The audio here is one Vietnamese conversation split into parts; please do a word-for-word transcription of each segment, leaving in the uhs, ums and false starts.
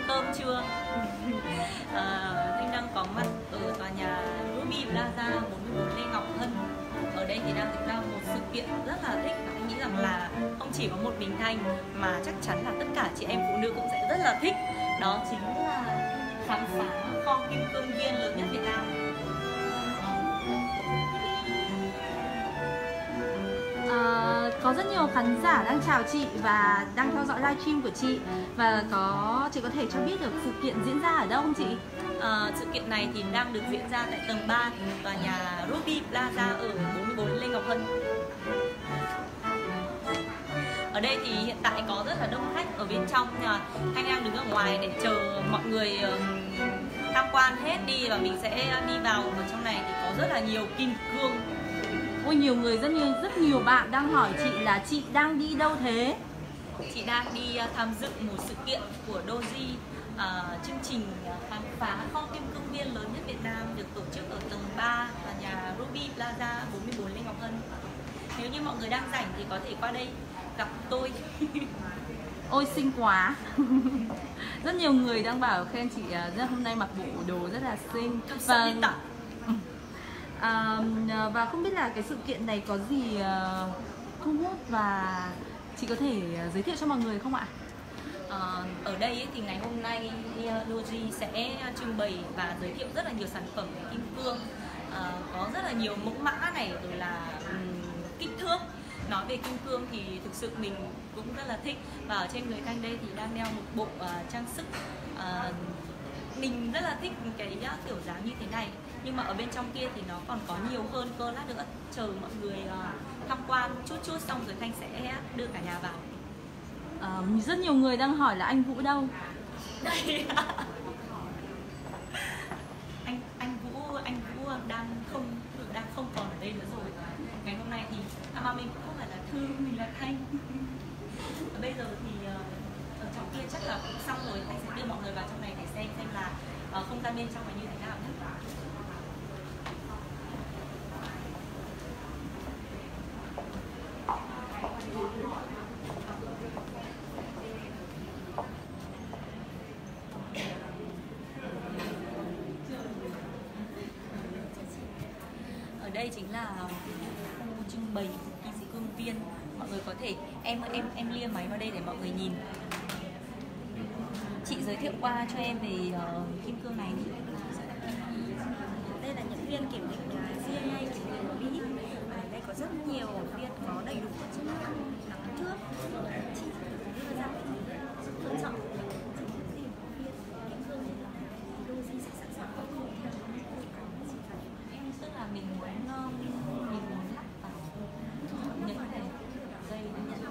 cơm chưa? à, Thanh đang có mặt ở tòa nhà Ruby Plaza bốn mươi bốn Lê Ngọc Hân. Ở đây thì đang diễn ra một sự kiện rất là thích, và anh nghĩ rằng là không chỉ có một mình Thanh mà chắc chắn là tất cả chị em phụ nữ cũng sẽ rất là thích. Đó chính là khám phá kho kim cương viên lớn nhất Việt Nam. À, có rất nhiều khán giả đang chào chị và đang theo dõi livestream của chị, và có chị có thể cho biết được sự kiện diễn ra ở đâu không chị? À, sự kiện này thì đang được diễn ra tại tầng ba tòa nhà Ruby Plaza ở bốn mươi bốn Lê Ngọc Hân. Ở đây thì hiện tại có rất là đông khách ở bên trong, Thanh đang đứng ở ngoài để chờ mọi người tham quan hết đi và mình sẽ đi vào. Ở trong này thì có rất là nhiều kim cương. Ôi, nhiều người, rất nhiều rất nhiều bạn đang hỏi chị là chị đang đi đâu thế? Chị đang đi tham dự một sự kiện của Doji, à, chương trình khám phá kho kim cương viên lớn nhất Việt Nam được tổ chức ở tầng ba tòa nhà Ruby Plaza bốn mươi bốn Lê Ngọc Hân. Nếu như mọi người đang rảnh thì có thể qua đây gặp tôi. Ôi xinh quá. Rất nhiều người đang bảo khen chị rất hôm nay mặc bộ đồ rất là xinh. Và à, và không biết là cái sự kiện này có gì uh, thu hút và chị có thể giới thiệu cho mọi người không ạ? À, ở đây ấy, thì ngày hôm nay Doji sẽ trưng bày và giới thiệu rất là nhiều sản phẩm về kim cương. À, có rất là nhiều mẫu mã này, rồi là um, kích thước. Nói về kim cương thì thực sự mình cũng rất là thích, và ở trên người Thanh đây thì đang đeo một bộ uh, trang sức. Uh, mình rất là thích cái uh, kiểu dáng như thế này, nhưng mà ở bên trong kia thì nó còn có nhiều hơn cơ. Lát nữa chờ mọi người uh, tham quan chút chút xong rồi Thanh sẽ đưa cả nhà vào. À, rất nhiều người đang hỏi là anh Vũ đâu? Đây. anh anh Vũ anh Vũ đang không đang không còn ở đây nữa rồi. Ngày hôm nay thì à, mà mình cũng không phải là Thư, mình là Thanh. Và bây giờ thì uh, ở trong kia chắc là cũng xong rồi, Thanh sẽ đưa mọi người vào trong này để xem xem là uh, không gian bên trong là như thế nào nhé. Ở đây chính là khu trưng bày kim cương viên. Mọi người có thể em em em lia máy vào đây để mọi người nhìn. Chị giới thiệu qua cho em về uh, kim cương này đi. Đây là những viên kiểm định uh, giê en a kiểm định của Mỹ. Ở đây có rất nhiều viên có đầy đủ các chức năng đẳng thước. Chị đưa ra lựa chọn kim cương này là Doji sẽ sẵn sàng có cùng theo Em tức là mình muốn mình muốn lắp vào những cái dây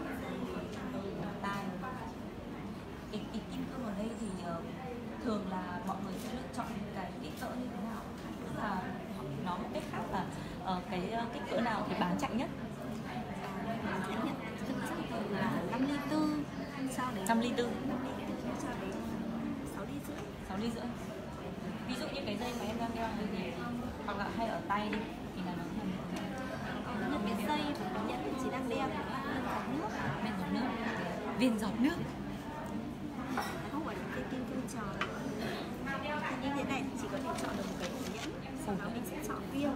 tai. Cái, cái kim cương ở đây thì uh, thường là mọi người sẽ lựa chọn cái kích cỡ như thế nào? Tức là nói một cách khác là uh, cái uh, kích cỡ nào thì bán chạy nhất? Chạy nhất thực chất là năm ly tư, sau đấy năm ly tư, sau đấy sáu ly rưỡi. sáu ly rưỡi. Ví dụ như cái dây mà em đang đeo như thế, hoặc là hay ở tay đi thì là nó thành những cái dây và cái nhẫn chị đang đeo là viên giọt nước, viên giọt nước, viên giọt nước. Nó không phải là cái kim cương tròn. Như thế này thì chỉ có thể chọn được một cái ổ nhẫn, sau đó mình sẽ chọn viên.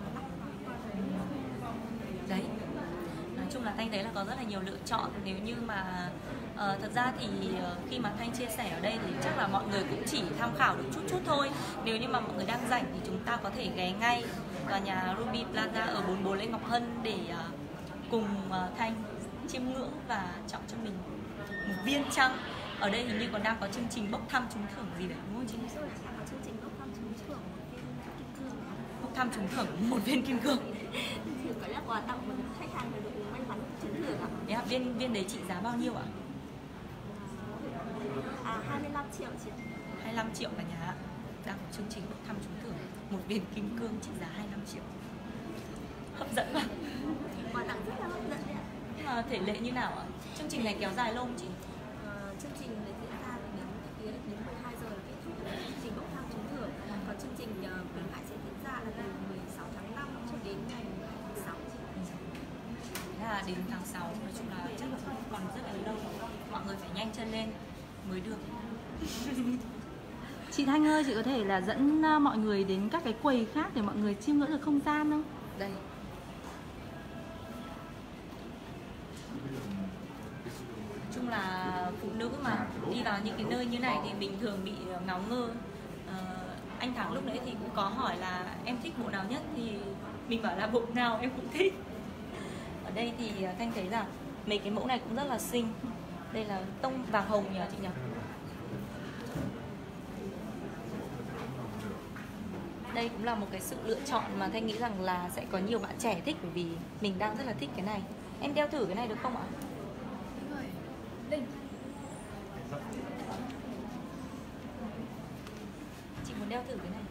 Đấy, nói chung là Thanh thấy là có rất là nhiều lựa chọn. Nếu như mà uh, thật ra thì uh, khi mà Thanh chia sẻ ở đây thì chắc là mọi người cũng chỉ tham khảo được chút chút thôi. Nếu như mà mọi người đang rảnh thì chúng ta có thể ghé ngay tòa nhà Ruby Plaza ở bốn mươi bốn Lê Ngọc Hân để uh, cùng uh, Thanh chiêm ngưỡng và chọn cho mình một viên trăng. Ở đây hình như còn đang có chương trình bốc thăm trúng thưởng gì đấy, đúng không chị? Có chương trình bốc thăm trúng thưởng một viên kim cương. Bốc thăm trúng thưởng một viên kim cương. Thì có là quà tặng một khách hàng được may mắn trúng thưởng ạ. Yeah, viên viên đấy trị giá bao nhiêu ạ? À, hai mươi lăm triệu chị ạ. hai mươi lăm triệu cả nhà ạ. Đang có chương trình bốc thăm trúng thưởng một viên kim cương trị giá hai mươi lăm triệu. Hấp dẫn mà. Quà tặng rất là hấp dẫn đấy ạ. Nhưng mà thể lệ như nào ạ? Chương trình này kéo dài lâu không chị? À, chương trình này diễn ra đến đến mười hai giờ là kết thúc chương trình bốc thăm trúng thưởng. Còn chương trình uh, khuyến mãi sẽ diễn ra là từ mười sáu tháng năm cho đến ngày mười hai tháng sáu. Thế là đến tháng sáu, nói chung là chắc là còn rất là lâu. Mọi người phải nhanh chân lên mới được. Chị Thanh ơi, chị có thể là dẫn mọi người đến các cái quầy khác để mọi người chiêm ngưỡng được không gian không? Đây. Nói chung là phụ nữ mà đi vào những cái nơi như này thì bình thường bị ngáo ngơ. Ờ, anh Thắng lúc nãy thì cũng có hỏi là em thích bộ nào nhất, thì mình bảo là bộ nào em cũng thích. Ở đây thì Thanh thấy là mấy cái mẫu này cũng rất là xinh. Đây là tông vàng hồng nhỉ chị nhỉ? Đây cũng là một cái sự lựa chọn mà Thanh nghĩ rằng là sẽ có nhiều bạn trẻ thích, bởi vì mình đang rất là thích cái này. Em đeo thử cái này được không ạ? Chị muốn đeo thử cái này.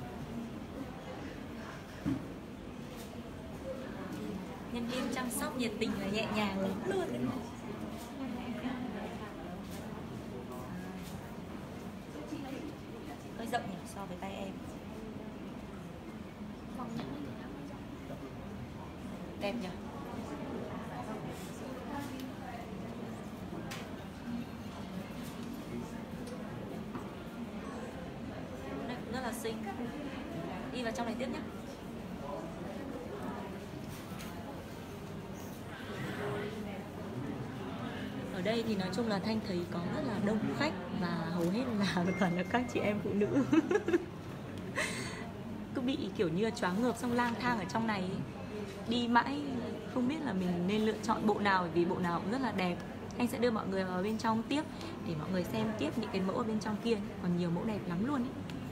Nhân viên chăm sóc nhiệt tình và nhẹ nhàng lắm luôn. Hơi rộng nhỉ so với tay em. Đẹp nhỉ? Đây cũng rất là xinh. Đi vào trong này tiếp nhé. Ở đây thì nói chung là Thanh thấy có rất là đông khách và hầu hết là toàn là các chị em phụ nữ. Cứ bị kiểu như choáng ngợp xong lang thang ở trong này ấy. Đi mãi không biết là mình nên lựa chọn bộ nào, bởi vì bộ nào cũng rất là đẹp. Anh sẽ đưa mọi người vào bên trong tiếp để mọi người xem tiếp những cái mẫu ở bên trong kia. Còn nhiều mẫu đẹp lắm luôn ấy.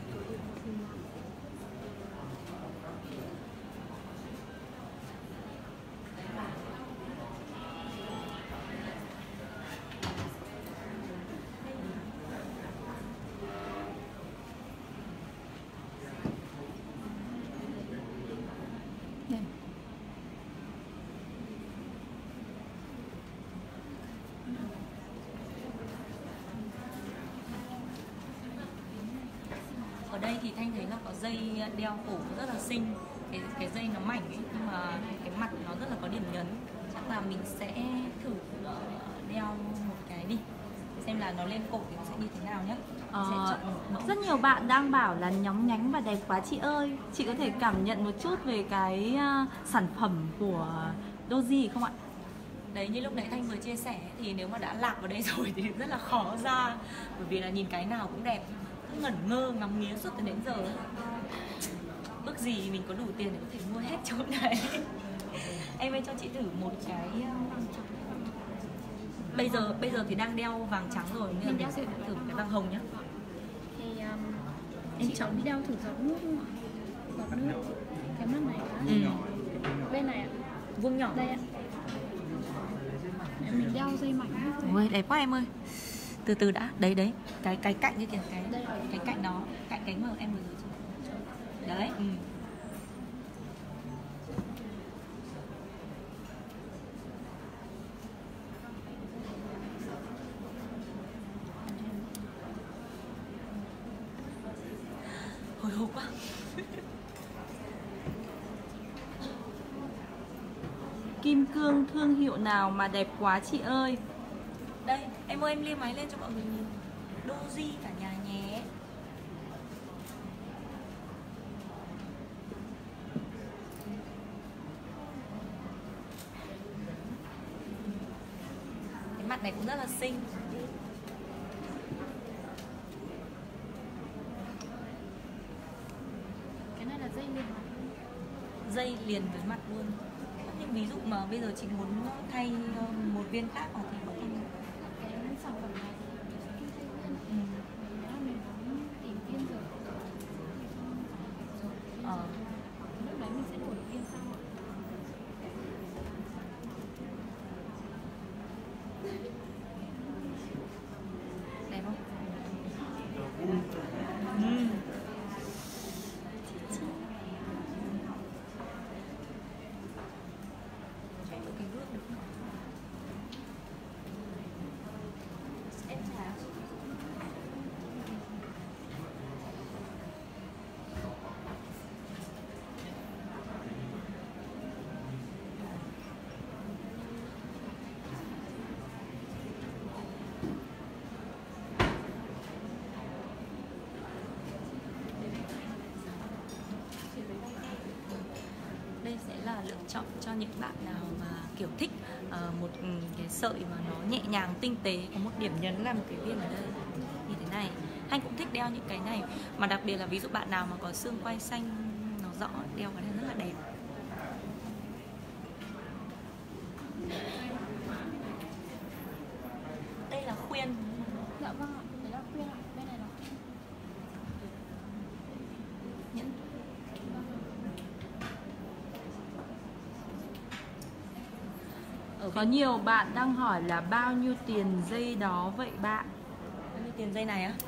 Ở đây thì Thanh thấy là có dây đeo cổ rất là xinh. Cái, cái dây nó mảnh ấy, nhưng mà cái mặt nó rất là có điểm nhấn. Chắc là mình sẽ thử đeo một cái đi, xem là nó lên cổ thì nó sẽ như thế nào nhé. Ờ, rất nhiều bạn đang bảo là nhóng nhánh và đẹp quá chị ơi. Chị có thể cảm nhận một chút về cái uh, sản phẩm của Doji không ạ? Đấy, như lúc nãy Thanh vừa chia sẻ thì nếu mà đã lạc vào đây rồi thì rất là khó ra. Bởi vì là nhìn cái nào cũng đẹp, cứ ngẩn ngơ ngắm nghía suốt từ đến giờ. Ước gì mình có đủ tiền để có thể mua hết chỗ này. Em ơi cho chị thử một cái. Bây giờ bây giờ thì đang đeo vàng trắng rồi, nên là mình sẽ thử một cái vàng hồng nhé. Thì um, em chọn đi đeo thử giọt nước không ạ? Giọt nước. Cái mắt này. Ừ. Bên này ạ. Vuông nhỏ. Đây ạ. Để mình đeo dây mảnh hết rồi. Ôi đẹp quá em ơi. Từ từ đã, đấy đấy, cái cái cạnh như kìa, cái cái cạnh đó, cạnh cái mà em vừa rồi. Đấy. Ừ. Hồi hộp quá. Kim cương thương hiệu nào mà đẹp quá chị ơi? Đây, em ơi em liếc máy lên cho mọi người nhìn. Doji cả nhà nhé. Cái mặt này cũng rất là xinh. Cái này là dây liền mặt. Dây liền với mặt luôn. Nhưng ví dụ mà bây giờ chị muốn thay một viên khác hoặc thì có không? Cái sản phẩm này thì kim dây viên. Ừ. Nếu mà mình muốn tìm viên rồi, Ờ. lúc đấy mình sẽ đổi viên sau. Đẹp không? Ừ. Cái bước được không? những bạn nào mà kiểu thích uh, một um, cái sợi mà nó nhẹ nhàng tinh tế, có một điểm nhấn là một cái viên ở đây như thế này. Anh cũng thích đeo những cái này, mà đặc biệt là ví dụ bạn nào mà có xương quai xanh nó rõ, đeo cái này rất là đẹp. Đây là khuyên. Dạ vâng ạ, đấy là khuyên ạ, bên này là nhẫn. Có nhiều bạn đang hỏi là bao nhiêu tiền dây đó vậy bạn? Bao nhiêu tiền dây này á?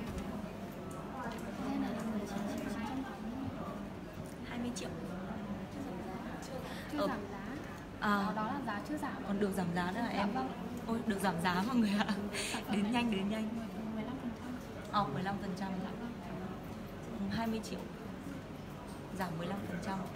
hai mươi triệu. chưa Ở... giảm giá. À, Đó, đó là giá chưa giảm. còn được giảm giá nữa là em. Dạ vâng. Ôi, được giảm giá mọi người ạ. Đến nhanh, đến nhanh. mười lăm phần trăm. Ờ, mười lăm phần trăm. Dạ vâng. hai mươi triệu. Giảm mười lăm phần trăm.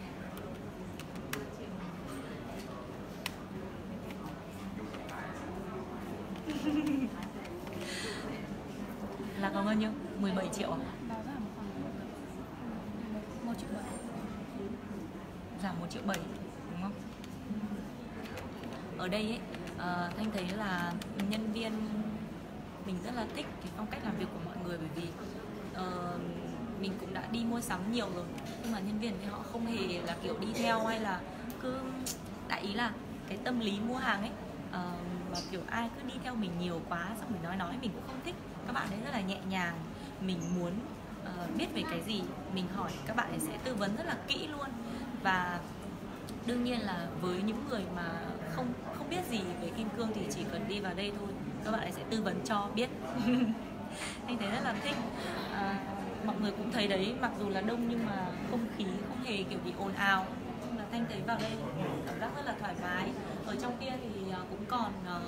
Là có bao nhiêu? mười bảy triệu à? Đó giảm khoảng một triệu bảy. Giảm một triệu bảy, đúng không? Ở đây ấy, uh, Thanh thấy là nhân viên mình rất là thích cái phong cách làm việc của mọi người, bởi vì uh, mình cũng đã đi mua sắm nhiều rồi, nhưng mà nhân viên thì họ không hề là kiểu đi theo hay là cứ, đại ý là cái tâm lý mua hàng ấy, uh, và kiểu ai cứ đi theo mình nhiều quá xong mình nói nói mình cũng không thích. Các bạn ấy rất là nhẹ nhàng, mình muốn uh, biết về cái gì mình hỏi các bạn ấy sẽ tư vấn rất là kỹ luôn. Và đương nhiên là với những người mà không không biết gì về kim cương thì chỉ cần đi vào đây thôi, các bạn ấy sẽ tư vấn cho biết. Anh thấy rất là thích. À, mọi người cũng thấy đấy, mặc dù là đông nhưng mà không khí không hề kiểu bị ồn ào. Nhưng mà Thanh thấy vào đây cảm giác rất là thoải mái. Ở trong kia thì cũng còn uh,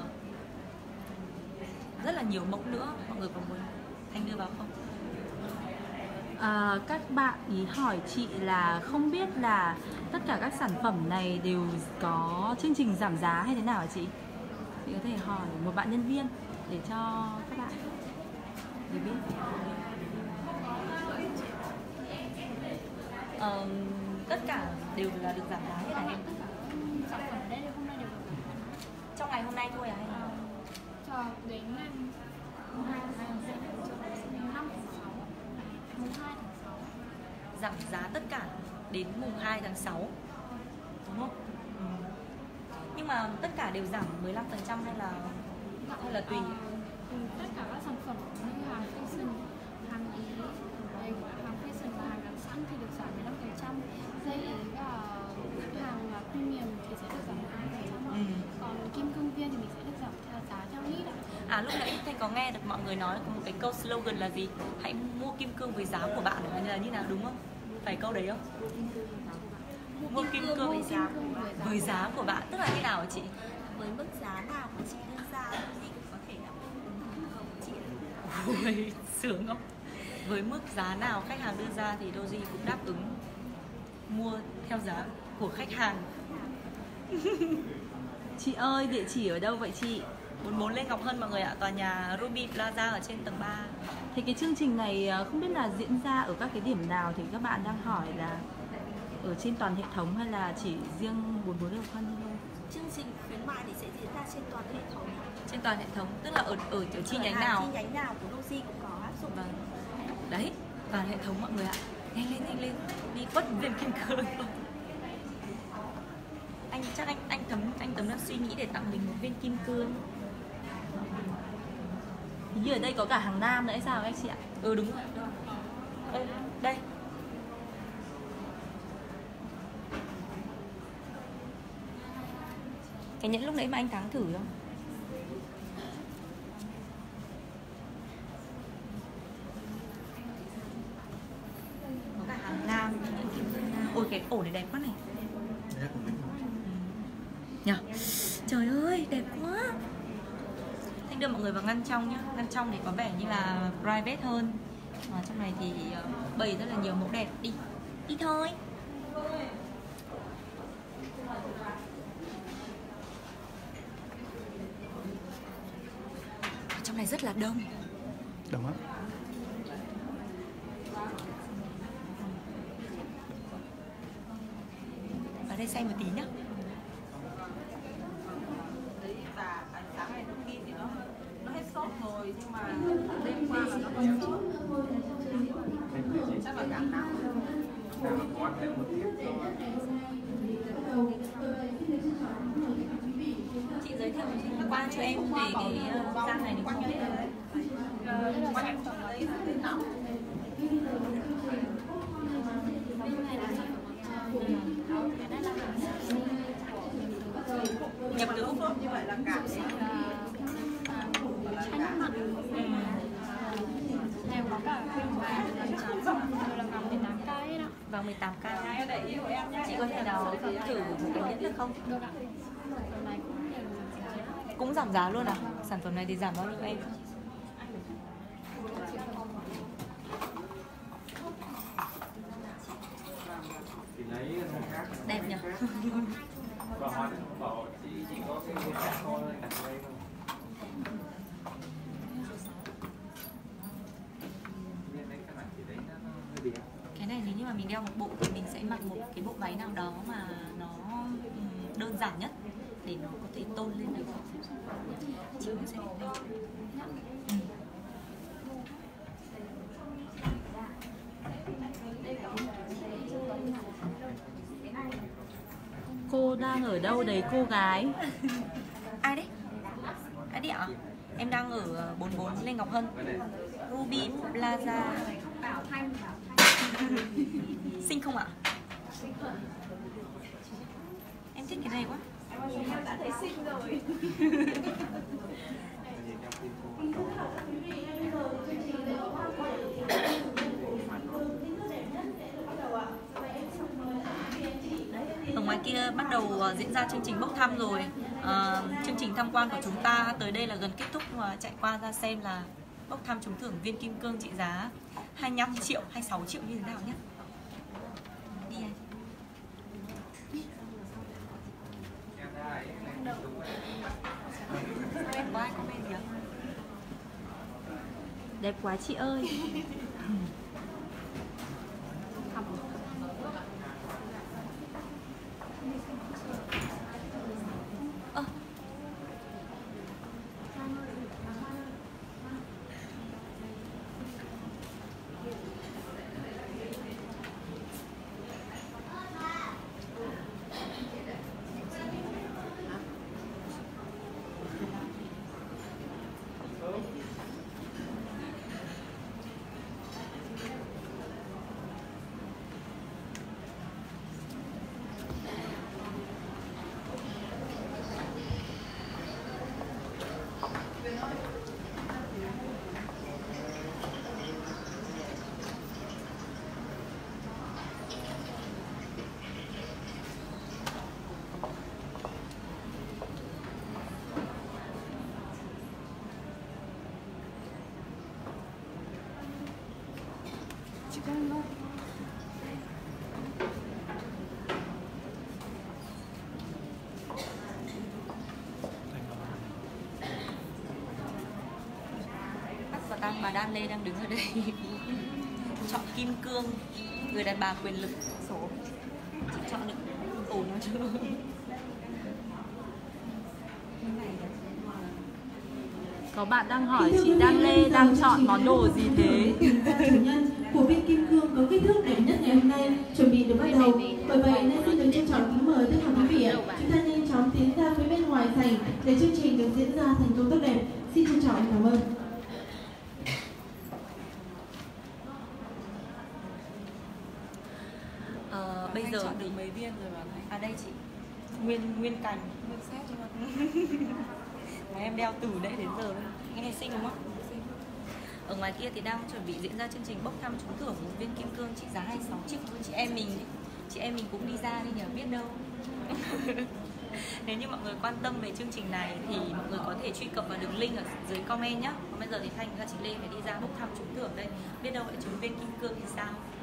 rất là nhiều mẫu nữa. Mọi người có muốn Thanh đưa vào không? À, các bạn ý hỏi chị là không biết là tất cả các sản phẩm này đều có chương trình giảm giá hay thế nào hả chị? Chị có thể hỏi một bạn nhân viên để cho các bạn để biết. Uh, tất cả đều là được giảm giá hết hả em? Sản phẩm ở đây hôm nay đều được giảm giá. Trong ngày hôm nay thôi à? Hay là... Cho đến ngày mùng hai tháng sáu, mùng năm tháng sáu, mùng hai tháng sáu. Giảm giá tất cả đến mùng hai tháng sáu, đúng không? Ừ. Nhưng mà tất cả đều giảm mười lăm phần trăm hay là hay là tùy? Ừ, tất cả các sản phẩm như hàng fashion, hàng ý, đây, hàng fashion và hàng gắn sẵn thì được giảm mười lăm phần trăm. Dây ý và hàng premium thì sẽ được giảm mười lăm phần trăm. Ừ. Còn kim cương viên thì mình sẽ được giảm theo giá theo lít ạ. À, lúc nãy Thanh có nghe được mọi người nói có một cái câu slogan là gì? Hãy mua kim cương với giá của bạn, là như nào, đúng không? Phải câu đấy không? Mua kim cương với giá, với giá của bạn, tức là như nào hả chị? Với mức giá nào mà chị đưa ra thì cũng có thể đáp ứng của chị. Ôi, sướng không? Với mức giá nào khách hàng đưa ra thì Doji cũng đáp ứng mua theo giá của khách hàng. Chị ơi, địa chỉ ở đâu vậy chị? bốn mươi bốn Lê Ngọc Hân mọi người ạ, tòa nhà Ruby Plaza ở trên tầng ba. Thì cái chương trình này không biết là diễn ra ở các cái điểm nào, thì các bạn đang hỏi là ở trên toàn hệ thống hay là chỉ riêng bốn mươi bốn Lê Ngọc Hân thôi? Chương trình khuyến mại thì sẽ diễn ra trên toàn hệ thống. Trên toàn hệ thống, tức là ở ở, ở chi nhánh nào? Chi nhánh nào của Doji cũng có áp dụng. Vâng. Đấy, toàn hệ thống mọi người ạ. Nhanh lên, nhanh lên, đi quất viên kim cương. Anh chắc anh anh Tấm anh Tấm đang suy nghĩ để tặng mình một viên kim cương. Hình như ở đây có cả hàng nam nữa hay sao các chị ạ? Ừ đúng rồi. Đây, đây. Cái nhẫn lúc nãy mà anh Thắng thử không? Có cả hàng nam, nhẫn kim cương nam. Ôi cái ổ này đẹp quá này. Nhờ. Trời ơi, đẹp quá. Thanh đưa mọi người vào ngăn trong nhá. Ngăn trong thì có vẻ như là private hơn. Mà trong này thì bày rất là nhiều mẫu đẹp. Đi, đi thôi. Trong này rất là đông. Đông á. Ở đây xem một tí nhá. Đấy và ánh sáng này đôi khi thì nó nó hết sốt rồi nhưng mà đêm qua là nó còn sốt. Chắc là cảm não. Chị giới thiệu qua cho em về cái da này được không? Qua em cho lấy tên nóng. Nhập từ Úc như vậy là cảm giác Chanh mặn. Đều có cả khuyên vàng, rồi là vòng mười tám K ấy đó. vào mười tám K. Chị có thể nào thử một cái nhẫn được không? Được ạ. Sản này cũng đều là Cũng giảm giá luôn à? Sản phẩm này thì giảm bao nhiêu em? Đẹp nhỉ? Và họ bảo chỉ chỉ có cái cái khác thôi đặt đây thôi. Nên đấy các bạn chỉ thấy nó hơi bị. Cái này nếu như mà mình đeo một bộ thì mình sẽ mặc một cái bộ váy nào đó mà nó ừm, đơn giản nhất để nó có thể tôn lên được. Chị muốn xem đây. Ừ. Cô đang ở đâu đấy cô gái? Ai đấy? Ai đấy ạ? Em đang ở bốn mươi bốn Lê Ngọc Hân, Ruby Plaza. Xinh không ạ? Em thích cái này quá. em đã thấy xinh rồi. Ở ngoài kia bắt đầu uh, diễn ra chương trình bốc thăm rồi. uh, Chương trình tham quan của chúng ta tới đây là gần kết thúc, và chạy qua ra xem là bốc thăm trúng thưởng viên kim cương trị giá hai mươi lăm triệu, hai mươi sáu triệu như thế nào nhé. Đi anh. Em có ai comment gì không? Đẹp quá chị ơi. Ơ. Chị có không? Bắt quả tang bà Đan Lê đang đứng ở đây. Chọn kim cương, người đàn bà quyền lực số. Chị chọn được ổn nó chưa? Có bạn đang hỏi chị Đan Lê đang chọn món đồ gì thế? Chủ nhân của viên kim cương có kích thước đẹp nhất ngày hôm nay chuẩn bị được bắt đầu. Bởi vậy nên xin được trân trọng kính mời tất cả quý vị ạ, chúng ta nhanh chóng tiến ra phía bên ngoài sảnh để chương trình được diễn ra thành công tốt đẹp. Xin trân trọng cảm ơn. Ờ, bây giờ Chọn được mấy viên rồi bạn ấy? À đây chị, nguyên nguyên cành, Nguyên set chứ mà. mà em đeo từ đấy đến giờ đấy. Cái này xinh đúng không? Ở ngoài kia thì đang chuẩn bị diễn ra chương trình bốc thăm trúng thưởng một viên kim cương trị giá hai mươi sáu triệu. Chị em mình, chị em mình cũng đi ra đi nhờ, biết đâu. Nếu như mọi người quan tâm về chương trình này thì mọi người có thể truy cập vào đường link ở dưới comment nhé. Còn bây giờ thì Thanh và chị Lê phải đi ra bốc thăm trúng thưởng đây. Biết đâu lại trúng viên kim cương thì sao?